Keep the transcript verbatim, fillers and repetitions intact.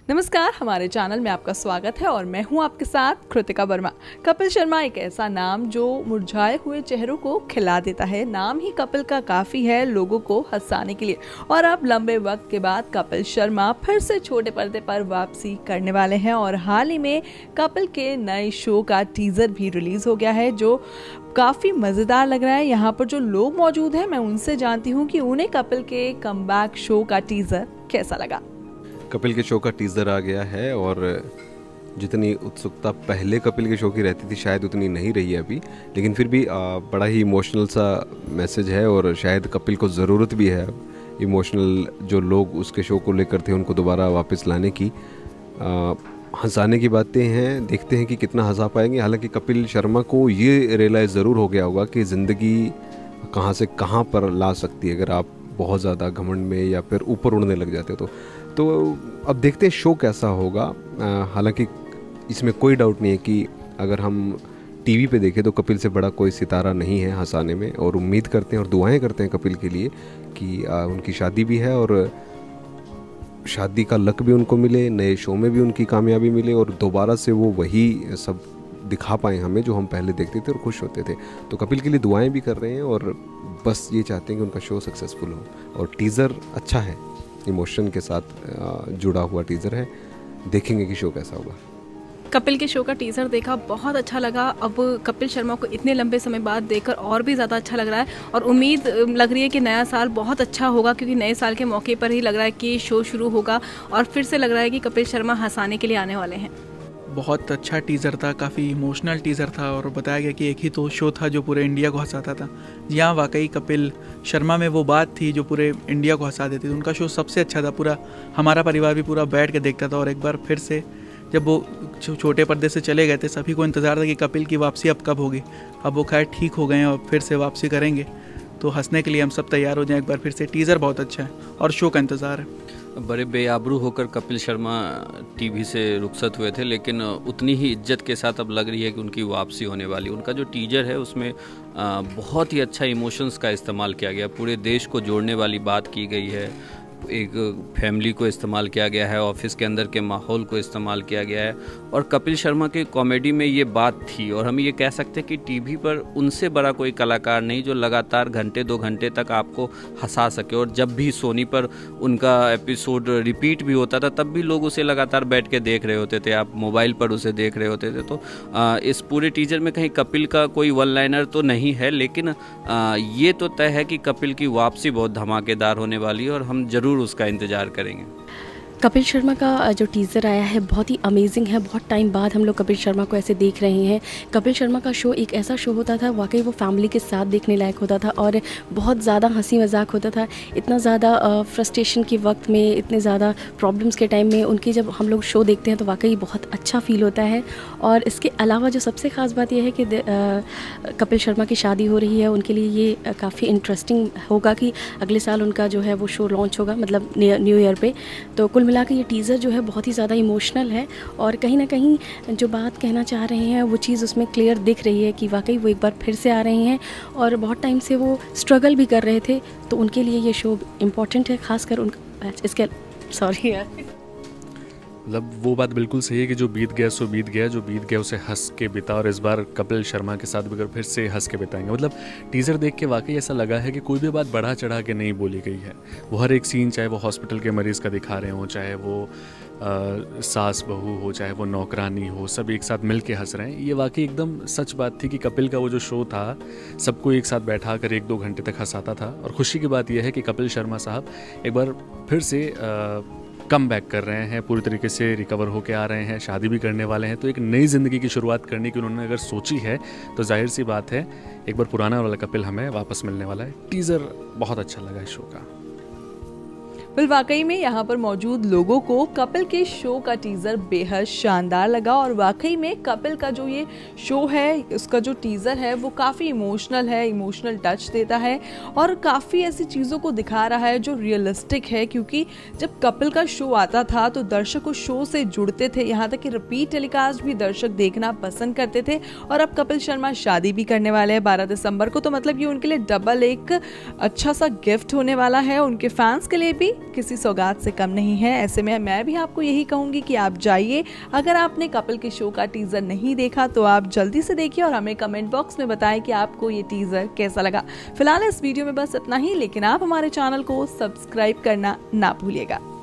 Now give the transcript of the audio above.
नमस्कार, हमारे चैनल में आपका स्वागत है और मैं हूं आपके साथ कृतिका वर्मा। कपिल शर्मा एक ऐसा नाम जो मुरझाए हुए चेहरों को खिला देता है। नाम ही कपिल का काफ़ी है लोगों को हंसाने के लिए। और अब लंबे वक्त के बाद कपिल शर्मा फिर से छोटे पर्दे पर वापसी करने वाले हैं और हाल ही में कपिल के नए शो का टीज़र भी रिलीज़ हो गया है जो काफ़ी मज़ेदार लग रहा है। यहाँ पर जो लोग मौजूद हैं मैं उनसे जानती हूँ कि उन्हें कपिल के कमबैक शो का टीज़र कैसा लगा। कपिल के शो का टीज़र आ गया है और जितनी उत्सुकता पहले कपिल के शो की रहती थी शायद उतनी नहीं रही है अभी, लेकिन फिर भी बड़ा ही इमोशनल सा मैसेज है और शायद कपिल को ज़रूरत भी है इमोशनल जो लोग उसके शो को लेकर थे उनको दोबारा वापस लाने की। हंसाने की बातें हैं, देखते हैं कि कितना हंसा पाएंगे। हालांकि कपिल शर्मा को ये रियलाइज़ ज़रूर हो गया होगा कि ज़िंदगी कहाँ से कहाँ पर ला सकती है अगर आप बहुत ज़्यादा घमंड में या फिर ऊपर उड़ने लग जाते हो तो तो अब देखते हैं शो कैसा होगा। हालांकि इसमें कोई डाउट नहीं है कि अगर हम टीवी पे देखें तो कपिल से बड़ा कोई सितारा नहीं है हंसाने में, और उम्मीद करते हैं और दुआएं करते हैं कपिल के लिए कि आ, उनकी शादी भी है और शादी का लक भी उनको मिले, नए शो में भी उनकी कामयाबी मिले और दोबारा से वो वही सब दिखा पाएँ हमें जो हम पहले देखते थे और खुश होते थे। तो कपिल के लिए दुआएं भी कर रहे हैं और बस ये चाहते हैं कि उनका शो सक्सेसफुल हो। और टीज़र अच्छा है, इमोशन के साथ जुड़ा हुआ टीज़र है, देखेंगे कि शो कैसा होगा। कपिल के शो का टीज़र देखा, बहुत अच्छा लगा। अब कपिल शर्मा को इतने लंबे समय बाद देखकर और भी ज़्यादा अच्छा लग रहा है और उम्मीद लग रही है कि नया साल बहुत अच्छा होगा, क्योंकि नए साल के मौके पर ही लग रहा है कि शो शुरू होगा और फिर से लग रहा है कि कपिल शर्मा हंसाने के लिए आने वाले हैं। बहुत अच्छा टीज़र था, काफ़ी इमोशनल टीज़र था और बताया गया कि एक ही तो शो था जो पूरे इंडिया को हंसाता था। जी हाँ, वाकई कपिल शर्मा में वो बात थी जो पूरे इंडिया को हंसा देती थी। उनका शो सबसे अच्छा था, पूरा हमारा परिवार भी पूरा बैठ के देखता था। और एक बार फिर से जब वो छोटे पर्दे से चले गए थे सभी को इंतज़ार था कि कपिल की वापसी अब कब होगी। अब वो खैर ठीक हो गए हैं और फिर से वापसी करेंगे, तो हंसने के लिए हम सब तैयार हो जाएं एक बार फिर से। टीज़र बहुत अच्छा है और शो का इंतज़ार है। बड़े बेआबरू होकर कपिल शर्मा टीवी से रुखसत हुए थे, लेकिन उतनी ही इज्जत के साथ अब लग रही है कि उनकी वापसी होने वाली। उनका जो टीजर है उसमें बहुत ही अच्छा इमोशंस का इस्तेमाल किया गया, पूरे देश को जोड़ने वाली बात की गई है, एक फैमिली को इस्तेमाल किया गया है, ऑफिस के अंदर के माहौल को इस्तेमाल किया गया है। और कपिल शर्मा के कॉमेडी में ये बात थी और हम ये कह सकते हैं कि टीवी पर उनसे बड़ा कोई कलाकार नहीं जो लगातार घंटे दो घंटे तक आपको हंसा सके। और जब भी सोनी पर उनका एपिसोड रिपीट भी होता था तब भी लोग उसे लगातार बैठ के देख रहे होते थे, आप मोबाइल पर उसे देख रहे होते थे। तो आ, इस पूरे टीजर में कहीं कपिल का कोई वन लाइनर तो नहीं है, लेकिन आ, ये तो तय है कि कपिल की वापसी बहुत धमाकेदार होने वाली है और हम जरूर उसका इंतजार करेंगे। कपिल शर्मा का जो टीज़र आया है बहुत ही अमेजिंग है। बहुत टाइम बाद हम लोग कपिल शर्मा को ऐसे देख रहे हैं। कपिल शर्मा का शो एक ऐसा शो होता था, वाकई वो फैमिली के साथ देखने लायक होता था और बहुत ज़्यादा हंसी मजाक होता था। इतना ज़्यादा फ्रस्ट्रेशन के वक्त में, इतने ज़्यादा प्रॉब्लम्स के टाइम में उनकी जब हम लोग शो देखते हैं तो वाकई बहुत अच्छा फील होता है। और इसके अलावा जो सबसे ख़ास बात यह है कि कपिल शर्मा की शादी हो रही है, उनके लिए ये काफ़ी इंटरेस्टिंग होगा कि अगले साल उनका जो है वो शो लॉन्च होगा, मतलब न्यू ईयर पे। तो कुल मिला के ये टीज़र जो है बहुत ही ज़्यादा इमोशनल है और कहीं ना कहीं जो बात कहना चाह रहे हैं वो चीज़ उसमें क्लियर दिख रही है कि वाकई वो एक बार फिर से आ रहे हैं और बहुत टाइम से वो स्ट्रगल भी कर रहे थे, तो उनके लिए ये शो इम्पॉर्टेंट है, खासकर उनका इसके सॉरी यार मतलब वो बात बिल्कुल सही है कि जो बीत गया सो बीत गया, जो बीत गया उसे हंस के बिता। और इस बार कपिल शर्मा के साथ भी फिर से हंस के बिताएंगे। मतलब टीज़र देख के वाकई ऐसा लगा है कि कोई भी बात बढ़ा चढ़ा के नहीं बोली गई है। वो हर एक सीन, चाहे वो हॉस्पिटल के मरीज़ का दिखा रहे हों, चाहे वो आ, सास बहू हो, चाहे वो नौकरानी हो, सब एक साथ मिल के हंस रहे हैं। ये वाकई एकदम सच बात थी कि कपिल का वो जो शो था सबको एक साथ बैठा कर एक दो घंटे तक हंसाता था। और खुशी की बात यह है कि कपिल शर्मा साहब एक बार फिर से आ, कम बैक कर रहे हैं, पूरी तरीके से रिकवर होके आ रहे हैं, शादी भी करने वाले हैं। तो एक नई ज़िंदगी की शुरुआत करने की उन्होंने अगर सोची है तो जाहिर सी बात है एक बार पुराना वाला कपिल हमें वापस मिलने वाला है। टीज़र बहुत अच्छा लगा इस शो का। बिल वाकई में यहाँ पर मौजूद लोगों को कपिल के शो का टीज़र बेहद शानदार लगा और वाकई में कपिल का जो ये शो है उसका जो टीज़र है वो काफ़ी इमोशनल है, इमोशनल टच देता है और काफ़ी ऐसी चीज़ों को दिखा रहा है जो रियलिस्टिक है। क्योंकि जब कपिल का शो आता था तो दर्शक उस शो से जुड़ते थे, यहाँ तक कि रिपीट टेलीकास्ट भी दर्शक देखना पसंद करते थे। और अब कपिल शर्मा शादी भी करने वाले हैं बारह दिसंबर को, तो मतलब ये उनके लिए डबल एक अच्छा सा गिफ्ट होने वाला है, उनके फैंस के लिए भी किसी सौगात से कम नहीं है। ऐसे में मैं भी आपको यही कहूँगी कि आप जाइए, अगर आपने कपिल के शो का टीज़र नहीं देखा तो आप जल्दी से देखिए और हमें कमेंट बॉक्स में बताएं कि आपको ये टीज़र कैसा लगा। फिलहाल इस वीडियो में बस इतना ही, लेकिन आप हमारे चैनल को सब्सक्राइब करना ना भूलिएगा।